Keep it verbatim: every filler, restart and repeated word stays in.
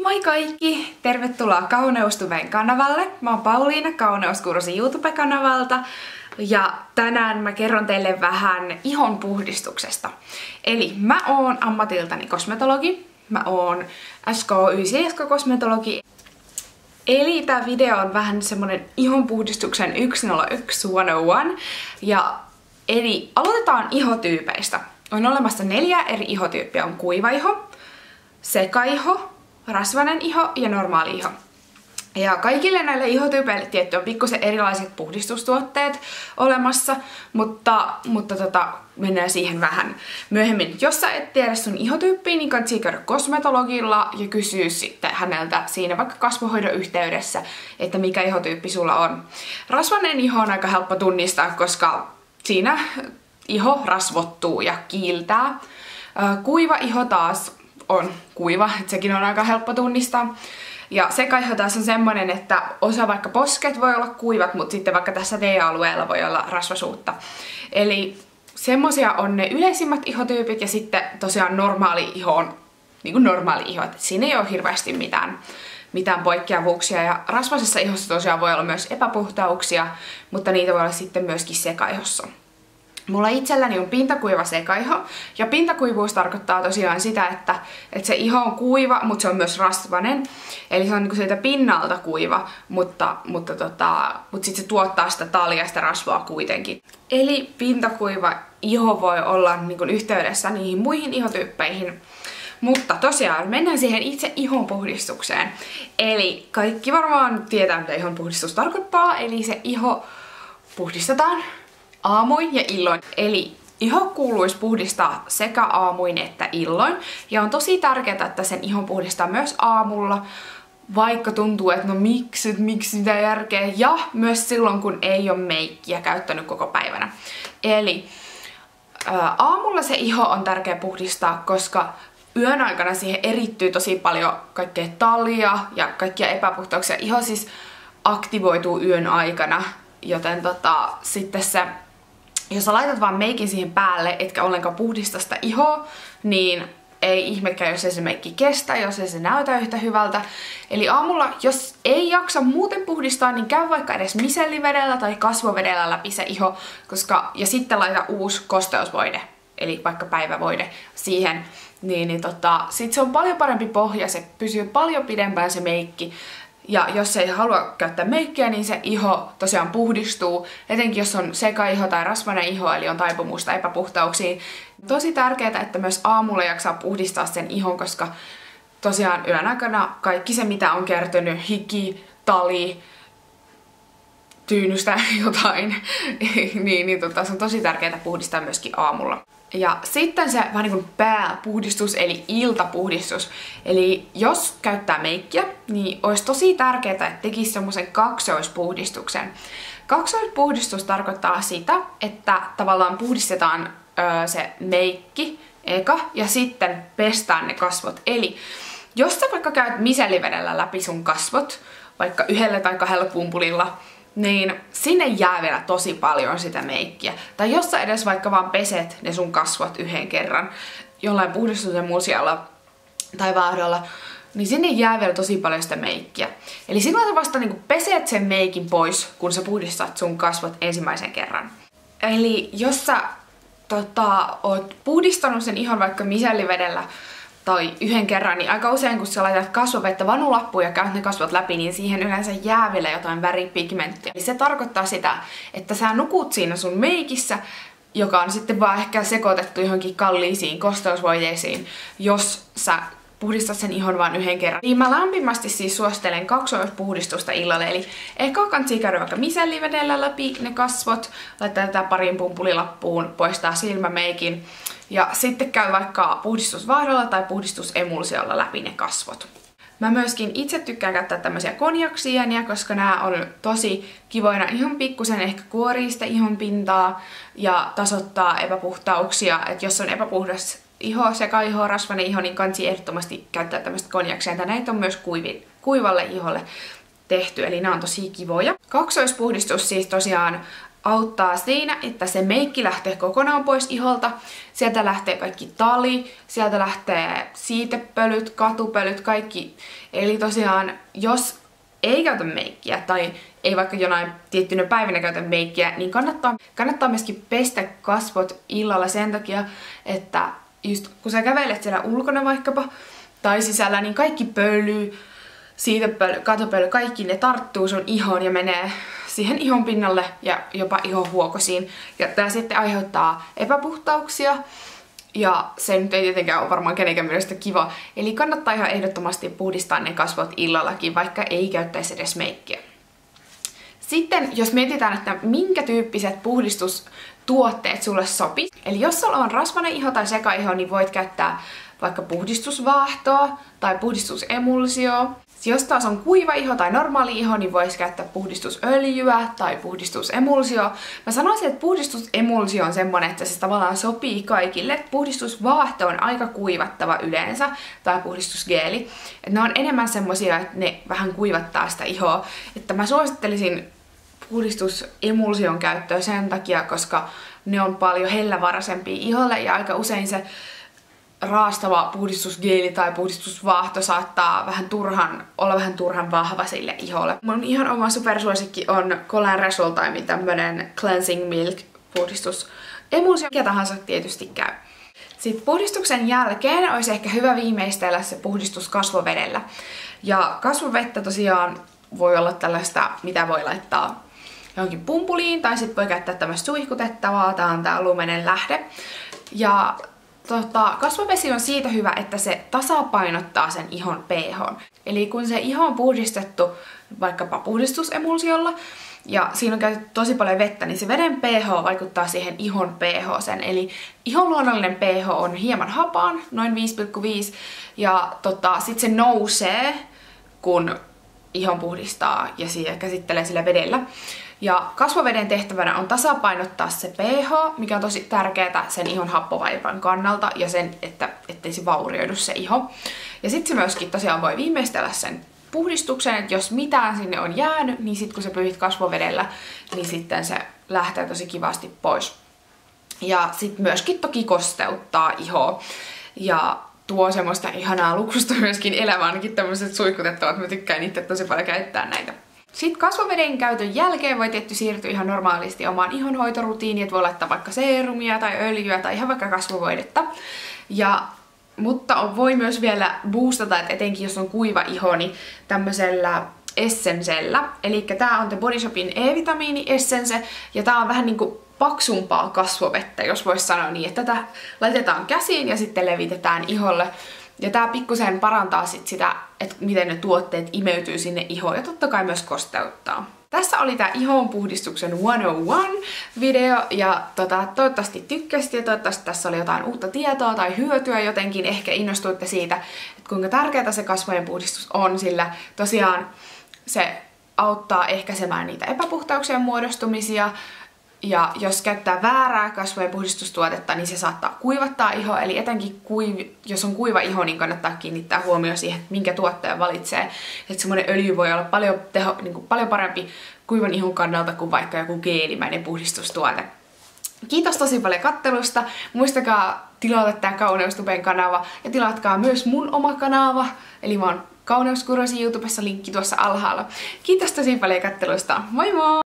Moi kaikki! Tervetuloa Kauneustuven kanavalle. Mä oon Pauliina Kauneuskurssi YouTube-kanavalta ja tänään mä kerron teille vähän ihon puhdistuksesta. Eli mä oon ammatiltani kosmetologi. Mä oon S K yhdeksänkymmentäkosmetologi. Eli tää video on vähän semmonen ihonpuhdistuksen sata yksi sataanyksi. Ja eli aloitetaan ihotyypeistä. On olemassa neljä eri ihotyyppiä. On kuiva iho, sekaiho, rasvainen iho ja normaali iho. Ja kaikille näille ihotyypeille tietty on pikkusen erilaiset puhdistustuotteet olemassa, mutta, mutta tota, mennään siihen vähän myöhemmin. Jos sä et tiedä sun ihotyyppiä, niin kannattaa käydä kosmetologilla ja kysyä sitten häneltä siinä vaikka kasvohoidon yhteydessä, että mikä ihotyyppi sulla on. Rasvainen iho on aika helppo tunnistaa, koska siinä iho rasvottuu ja kiiltää. Kuiva iho taas on kuiva, että sekin on aika helppo tunnistaa. Ja sekaiho taas on semmonen, että osa vaikka posket voi olla kuivat, mutta sitten vaikka tässä T-alueella voi olla rasvasuutta. Eli semmosia on ne yleisimmät ihotyypit ja sitten tosiaan normaali iho on niin kuin normaali iho, että siinä ei ole hirveästi mitään, mitään poikkeavuuksia. Ja rasvaisessa ihossa tosiaan voi olla myös epäpuhtauksia, mutta niitä voi olla sitten myöskin sekaihossa. Mulla itselläni on pintakuiva sekaiho, ja pintakuivuus tarkoittaa tosiaan sitä, että, että se iho on kuiva, mutta se on myös rasvainen. Eli se on niinku siitä pinnalta kuiva, mutta, mutta, tota, mutta sitten se tuottaa sitä taljasta rasvaa kuitenkin. Eli pintakuiva iho voi olla niinku yhteydessä niihin muihin ihotyyppeihin. Mutta tosiaan mennään siihen itse ihonpuhdistukseen. Eli kaikki varmaan tietää, mitä ihonpuhdistus tarkoittaa, eli se iho puhdistetaan aamuin ja illoin. Eli iho kuuluisi puhdistaa sekä aamuin että illoin. Ja on tosi tärkeää, että sen ihon puhdistaa myös aamulla, vaikka tuntuu, että no miksi, miksi sitä järkeä. Ja myös silloin, kun ei ole meikkiä käyttänyt koko päivänä. Eli ää, aamulla se iho on tärkeä puhdistaa, koska yön aikana siihen erittyy tosi paljon kaikkea talia ja kaikkia epäpuhtauksia. Iho siis aktivoituu yön aikana, joten tota, sitten se, jos sä laitat vaan meikin siihen päälle, etkä ollenkaan puhdista sitä ihoa, niin ei ihmekään, jos ei se meikki kestä, jos ei se näytä yhtä hyvältä. Eli aamulla, jos ei jaksa muuten puhdistaa, niin käy vaikka edes micellivedellä tai kasvovedellä läpi se iho, koska, ja sitten laita uusi kosteusvoide, eli vaikka päivävoide siihen, niin, niin tota, sit se on paljon parempi pohja, se pysyy paljon pidempään se meikki. Ja jos ei halua käyttää meikkiä, niin se iho tosiaan puhdistuu, etenkin jos on sekaiho tai rasvainen iho, eli on taipumusta epäpuhtauksiin. Tosi tärkeää, että myös aamulla jaksaa puhdistaa sen ihon, koska tosiaan yön aikana kaikki se, mitä on kertynyt, hiki, tali, tyynystä jotain, niin, niin tota, se on tosi tärkeää puhdistaa myöskin aamulla. Ja sitten se vähän niin kuin pääpuhdistus, eli iltapuhdistus. Eli jos käyttää meikkiä, niin olisi tosi tärkeää, että tekisi semmoisen kaksoispuhdistuksen. Kaksoispuhdistus tarkoittaa sitä, että tavallaan puhdistetaan öö, se meikki eka ja sitten pestään ne kasvot. Eli jos sä vaikka käyt micellivedellä läpi sun kasvot, vaikka yhdellä tai kahdella pumpulilla, niin sinne jää vielä tosi paljon sitä meikkiä. Tai jos sä edes vaikka vaan peset ne sun kasvot yhden kerran jollain puhdistusemulsialla tai vaahdolla, niin sinne jää vielä tosi paljon sitä meikkiä. Eli silloin sä vasta niin peset sen meikin pois, kun sä puhdistat sun kasvot ensimmäisen kerran. Eli jos sä tota, oot puhdistanut sen ihon vaikka micellivedellä tai yhden kerran, niin aika usein kun sä laitat kasvovettä vanulappuun ja käyt ne kasvot läpi, niin siihen yleensä jää vielä jotain väripigmenttiä. Se tarkoittaa sitä, että sä nukut siinä sun meikissä, joka on sitten vaan ehkä sekoitettu johonkin kalliisiin kosteusvoiteisiin, jos sä puhdistat sen ihon vain yhden kerran. Niin mä lämpimästi siis suosittelen kaksoispuhdistusta illalle, eli ehkä kannattaa käydä vaikka micellivedellä läpi ne kasvot, laittaa tätä parin pumpulilappuun, poistaa silmämeikin, ja sitten käy vaikka puhdistusvaahdolla tai puhdistusemulsiolla läpi ne kasvot. Mä myöskin itse tykkään käyttää tämmöisiä konjaksieniä, koska nämä on tosi kivoina ihan pikkusen ehkä kuorii sitä ihon pintaa ja tasoittaa epäpuhtauksia, että jos on epäpuhdas iho, sekaiho, rasvainen iho, niin kansi ehdottomasti käyttää tämmöistä konjaksia. Näitä on myös kuivi, kuivalle iholle tehty, eli nämä on tosi kivoja. Kaksoispuhdistus siis tosiaan auttaa siinä, että se meikki lähtee kokonaan pois iholta. Sieltä lähtee kaikki tali, sieltä lähtee siitepölyt, katupölyt, kaikki. Eli tosiaan, jos ei käytä meikkiä tai ei vaikka jonain tiettynä päivänä käytä meikkiä, niin kannattaa, kannattaa myöskin pestä kasvot illalla sen takia, että just kun sä kävelet siellä ulkona vaikkapa tai sisällä, niin kaikki pöly, siitepöly, katupöly, kaikki ne tarttuu sun ihoon ja menee siihen ihon pinnalle ja jopa ihon huokosiin. Ja tää sitten aiheuttaa epäpuhtauksia. Ja se nyt ei tietenkään ole varmaan kenenkään mielestä kiva. Eli kannattaa ihan ehdottomasti puhdistaa ne kasvot illallakin, vaikka ei käyttäisi edes meikkiä. Sitten jos mietitään, että minkä tyyppiset puhdistustuotteet sulle sopii. Eli jos sulla on rasvainen iho tai sekaiho, niin voit käyttää vaikka puhdistusvaahtoa tai puhdistusemulsioa. Jos taas on kuiva iho tai normaali iho, niin voisi käyttää puhdistusöljyä tai puhdistusemulsio. Mä sanoisin, että puhdistusemulsio on semmonen, että se tavallaan sopii kaikille. Puhdistusvaahto on aika kuivattava yleensä, tai puhdistusgeeli. Et ne on enemmän semmosia, että ne vähän kuivattaa sitä ihoa. Että mä suosittelisin puhdistusemulsion käyttöä sen takia, koska ne on paljon hellävaraisempia iholle ja aika usein se raastava puhdistusgeeli tai puhdistusvaahto saattaa vähän turhan, olla vähän turhan vahva sille iholle. Mun ihan oma supersuosikki on Colan Resoltimen tämmönen Cleansing Milk puhdistusemulsio, mikä tahansa tietysti käy. Sitten puhdistuksen jälkeen olisi ehkä hyvä viimeistellä se puhdistus kasvovedellä. Ja kasvovettä tosiaan voi olla tällaista, mitä voi laittaa johonkin pumpuliin, tai sitten voi käyttää tämmöistä suihkutettavaa, tää on tää lumenen lähde. Ja Tota, kasvovesi on siitä hyvä, että se tasapainottaa sen ihon pH:n. Eli kun se iho on puhdistettu vaikkapa puhdistusemulsiolla ja siinä on käytetty tosi paljon vettä, niin se veden pH vaikuttaa siihen ihon pH:seen. Eli ihon luonnollinen pH on hieman hapaan, noin viisi pilkku viisi, ja tota, sit se nousee, kun ihon puhdistaa ja siitä käsittelee sillä vedellä. Ja kasvoveden tehtävänä on tasapainottaa se pH, mikä on tosi tärkeää sen ihon happovaipan kannalta ja sen, että ettei se vaurioidu se iho. Ja sitten se myöskin tosiaan voi viimeistellä sen puhdistuksen, että jos mitään sinne on jäänyt, niin sitten kun sä pyyhit kasvovedellä, niin sitten se lähtee tosi kivasti pois. Ja sitten myöskin toki kosteuttaa ihoa ja tuo semmoista ihanaa luksusta myöskin elämään, ainakin tämmöiset suihkutettavat, mä tykkään itse tosi paljon käyttää näitä. Sitten kasvoveden käytön jälkeen voi tietty siirtyä ihan normaalisti omaan ihonhoitorutiiniin, että voi laittaa vaikka seerumia tai öljyä tai ihan vaikka kasvovoidetta. Ja, mutta voi myös vielä boostata, että etenkin jos on kuiva iho, niin tämmöisellä essensellä. Eli tää on The Body Shopin E-vitamiini Essence, ja tää on vähän niinku paksumpaa kasvovettä, jos voisi sanoa niin, että tätä laitetaan käsiin ja sitten levitetään iholle. Ja tää pikkusen parantaa sit sitä, että miten ne tuotteet imeytyy sinne ihoon ja totta kai myös kosteuttaa. Tässä oli tää ihonpuhdistuksen sata yksi video ja tota, toivottavasti tykkäsit ja toivottavasti tässä oli jotain uutta tietoa tai hyötyä jotenkin. Ehkä innostuitte siitä, että kuinka tärkeää se kasvojen puhdistus on, sillä tosiaan se auttaa ehkäisemään niitä epäpuhtauksien muodostumisia. Ja jos käyttää väärää kasvojen puhdistustuotetta, niin se saattaa kuivattaa ihoa. Eli etenkin kuiv- jos on kuiva iho, niin kannattaa kiinnittää huomioon siihen, minkä tuotteen valitsee. Että semmoinen öljy voi olla paljon, teho, niin kuin paljon parempi kuivan ihon kannalta kuin vaikka joku geelimäinen puhdistustuote. Kiitos tosi paljon kattelusta. Muistakaa tilata tää Kauneustuben kanava ja tilatkaa myös mun oma kanava. Eli mä oon Kauneuskurosi YouTubessa, linkki tuossa alhaalla. Kiitos tosi paljon kattelusta. Moi moi!